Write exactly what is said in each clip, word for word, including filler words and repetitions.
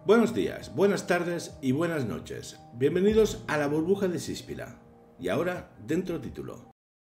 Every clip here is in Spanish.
Buenos días, buenas tardes y buenas noches. Bienvenidos a la burbuja de Síspila. Y ahora, dentro título.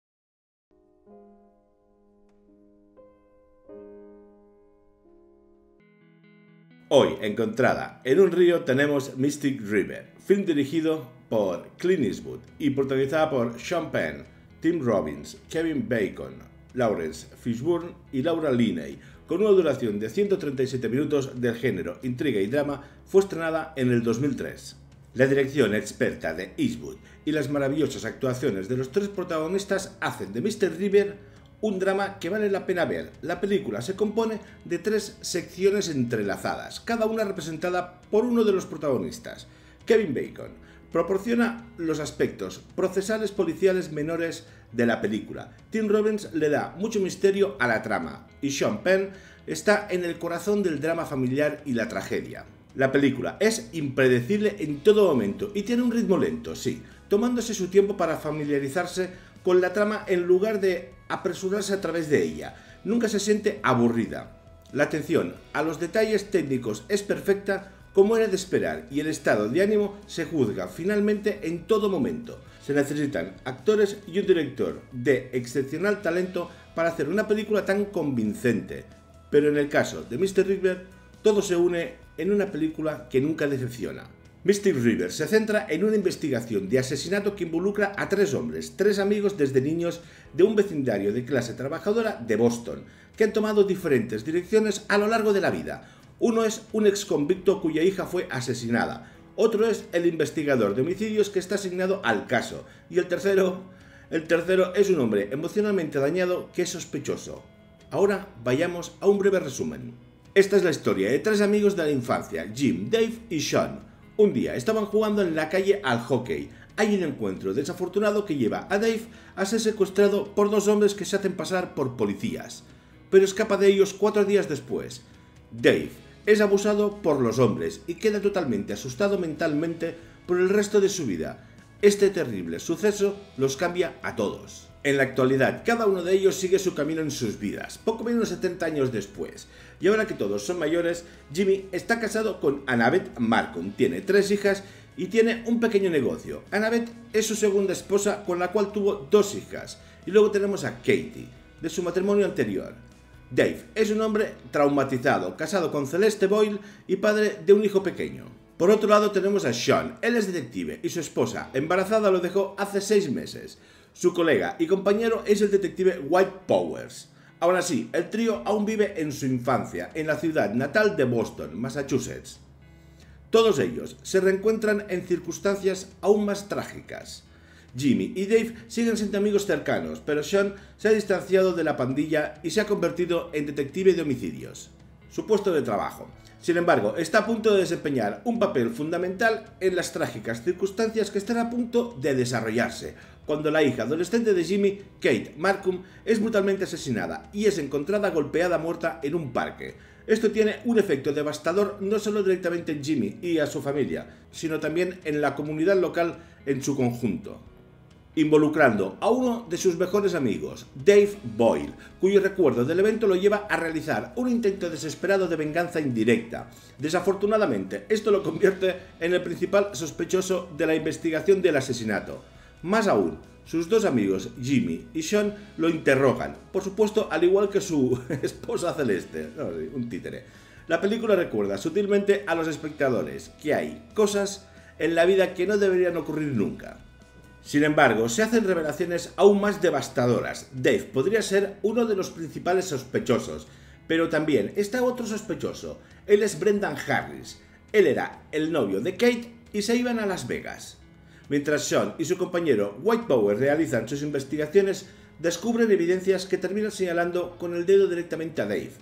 Hoy, encontrada en un río, tenemos Mystic River, film dirigido por Clint Eastwood y protagonizada por Sean Penn, Tim Robbins, Kevin Bacon, Lawrence Fishburne y Laura Linney, con una duración de ciento treinta y siete minutos del género intriga y drama. Fue estrenada en el dos mil tres. La dirección experta de Eastwood y las maravillosas actuaciones de los tres protagonistas hacen de Mystic River un drama que vale la pena ver. La película se compone de tres secciones entrelazadas, cada una representada por uno de los protagonistas. Kevin Bacon proporciona los aspectos procesales policiales menores de la película. Tim Robbins le da mucho misterio a la trama y Sean Penn está en el corazón del drama familiar y la tragedia. La película es impredecible en todo momento y tiene un ritmo lento, sí, tomándose su tiempo para familiarizarse con la trama en lugar de apresurarse a través de ella. Nunca se siente aburrida. La atención a los detalles técnicos es perfecta, como era de esperar, y el estado de ánimo se juzga finalmente en todo momento. Se necesitan actores y un director de excepcional talento para hacer una película tan convincente. Pero en el caso de Mystic River, todo se une en una película que nunca decepciona. Mystic River se centra en una investigación de asesinato que involucra a tres hombres, tres amigos desde niños de un vecindario de clase trabajadora de Boston, que han tomado diferentes direcciones a lo largo de la vida. Uno es un exconvicto cuya hija fue asesinada, otro es el investigador de homicidios que está asignado al caso, y el tercero, el tercero es un hombre emocionalmente dañado que es sospechoso. Ahora vayamos a un breve resumen. Esta es la historia de tres amigos de la infancia, Jim, Dave y Sean. Un día estaban jugando en la calle al hockey. Hay un encuentro desafortunado que lleva a Dave a ser secuestrado por dos hombres que se hacen pasar por policías, pero escapa de ellos cuatro días después. Dave es abusado por los hombres y queda totalmente asustado mentalmente por el resto de su vida. Este terrible suceso los cambia a todos. En la actualidad, cada uno de ellos sigue su camino en sus vidas, poco menos de setenta años después. Y ahora que todos son mayores, Jimmy está casado con Annabeth Markham, tiene tres hijas y tiene un pequeño negocio. Annabeth es su segunda esposa, con la cual tuvo dos hijas. Y luego tenemos a Katie, de su matrimonio anterior. Dave es un hombre traumatizado, casado con Celeste Boyle y padre de un hijo pequeño. Por otro lado tenemos a Sean, él es detective y su esposa, embarazada, lo dejó hace seis meses. Su colega y compañero es el detective White Powers. Ahora sí, el trío aún vive en su infancia, en la ciudad natal de Boston, Massachusetts. Todos ellos se reencuentran en circunstancias aún más trágicas. Jimmy y Dave siguen siendo amigos cercanos, pero Sean se ha distanciado de la pandilla y se ha convertido en detective de homicidios, su puesto de trabajo. Sin embargo, está a punto de desempeñar un papel fundamental en las trágicas circunstancias que están a punto de desarrollarse, cuando la hija adolescente de Jimmy, Kate Markham, es brutalmente asesinada y es encontrada golpeada muerta en un parque. Esto tiene un efecto devastador no solo directamente en Jimmy y a su familia, sino también en la comunidad local en su conjunto, involucrando a uno de sus mejores amigos, Dave Boyle, cuyo recuerdo del evento lo lleva a realizar un intento desesperado de venganza indirecta. Desafortunadamente, esto lo convierte en el principal sospechoso de la investigación del asesinato. Más aún, sus dos amigos, Jimmy y Sean, lo interrogan, por supuesto al igual que su esposa Celeste, no, un títere. La película recuerda sutilmente a los espectadores que hay cosas en la vida que no deberían ocurrir nunca. Sin embargo, se hacen revelaciones aún más devastadoras. Dave podría ser uno de los principales sospechosos, pero también está otro sospechoso. Él es Brendan Harris. Él era el novio de Kate y se iban a Las Vegas. Mientras Sean y su compañero White Power realizan sus investigaciones, descubren evidencias que terminan señalando con el dedo directamente a Dave.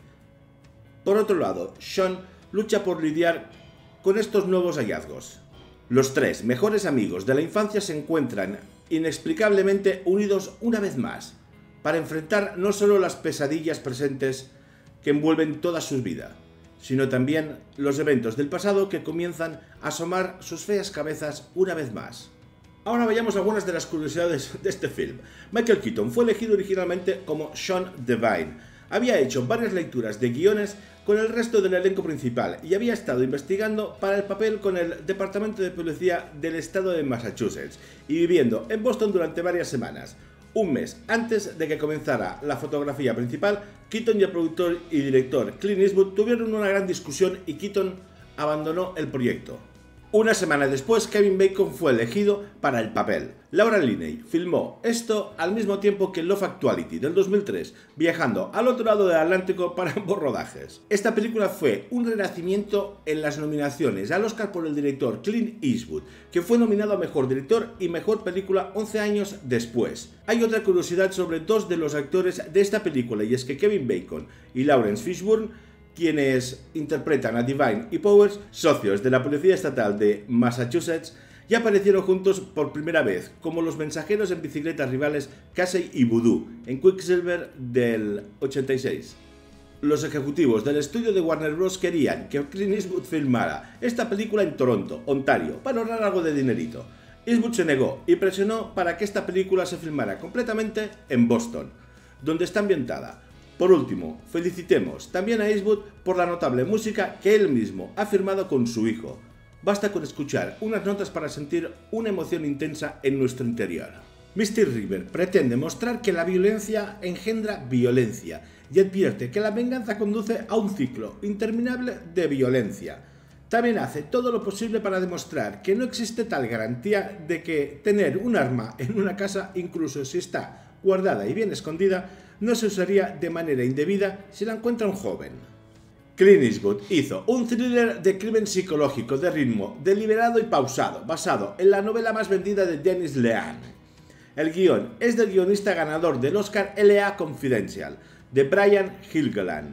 Por otro lado, Sean lucha por lidiar con estos nuevos hallazgos. Los tres mejores amigos de la infancia se encuentran inexplicablemente unidos una vez más, para enfrentar no solo las pesadillas presentes que envuelven toda su vida, sino también los eventos del pasado que comienzan a asomar sus feas cabezas una vez más. Ahora vayamos a algunas de las curiosidades de este film. Michael Keaton fue elegido originalmente como Sean Devine. había hecho varias lecturas de guiones con el resto del elenco principal y había estado investigando para el papel con el Departamento de Policía del estado de Massachusetts y viviendo en Boston durante varias semanas. Un mes antes de que comenzara la fotografía principal, Keaton y el productor y director Clint Eastwood tuvieron una gran discusión y Keaton abandonó el proyecto. Una semana después, Kevin Bacon fue elegido para el papel. Laura Linney filmó esto al mismo tiempo que Love Actuality del dos mil tres, viajando al otro lado del Atlántico para ambos rodajes. Esta película fue un renacimiento en las nominaciones al Oscar por el director Clint Eastwood, que fue nominado a Mejor Director y Mejor Película once años después. Hay otra curiosidad sobre dos de los actores de esta película, y es que Kevin Bacon y Laurence Fishburne, quienes interpretan a Divine y Powers, socios de la Policía Estatal de Massachusetts, ya aparecieron juntos por primera vez como los mensajeros en bicicletas rivales Casey y Voodoo en Quicksilver del ochenta y seis. Los ejecutivos del estudio de Warner Bros. Querían que Clint Eastwood filmara esta película en Toronto, Ontario, para ahorrar algo de dinerito. Eastwood se negó y presionó para que esta película se filmara completamente en Boston, donde está ambientada. Por último, felicitemos también a Eastwood por la notable música que él mismo ha firmado con su hijo. Basta con escuchar unas notas para sentir una emoción intensa en nuestro interior. Mystic River pretende mostrar que la violencia engendra violencia y advierte que la venganza conduce a un ciclo interminable de violencia. También hace todo lo posible para demostrar que no existe tal garantía de que tener un arma en una casa, incluso si está guardada y bien escondida, no se usaría de manera indebida si la encuentra un joven. Clint Eastwood hizo un thriller de crimen psicológico de ritmo deliberado y pausado, basado en la novela más vendida de Dennis Lehane. El guión es del guionista ganador del Oscar L A Confidential, de Brian Helgeland.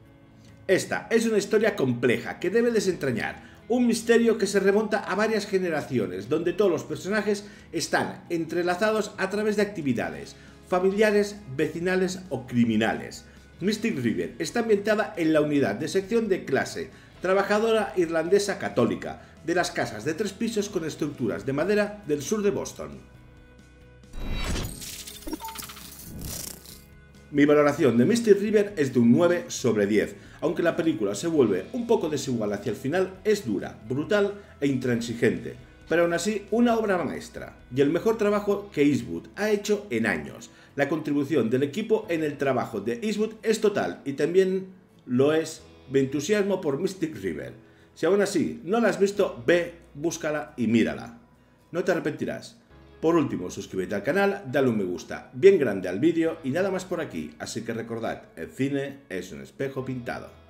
Esta es una historia compleja que debe desentrañar un misterio que se remonta a varias generaciones, donde todos los personajes están entrelazados a través de actividades familiares, vecinales o criminales. Mystic River está ambientada en la unidad de sección de clase trabajadora irlandesa católica de las casas de tres pisos con estructuras de madera del sur de Boston. Mi valoración de Mystic River es de un nueve sobre diez, aunque la película se vuelve un poco desigual hacia el final, es dura, brutal e intransigente, pero aún así una obra maestra y el mejor trabajo que Eastwood ha hecho en años. La contribución del equipo en el trabajo de Eastwood es total y también lo es mi entusiasmo por Mystic River. Si aún así no la has visto, ve, búscala y mírala. No te arrepentirás. Por último, suscríbete al canal, dale un me gusta bien grande al vídeo y nada más por aquí, así que recordad, el cine es un espejo pintado.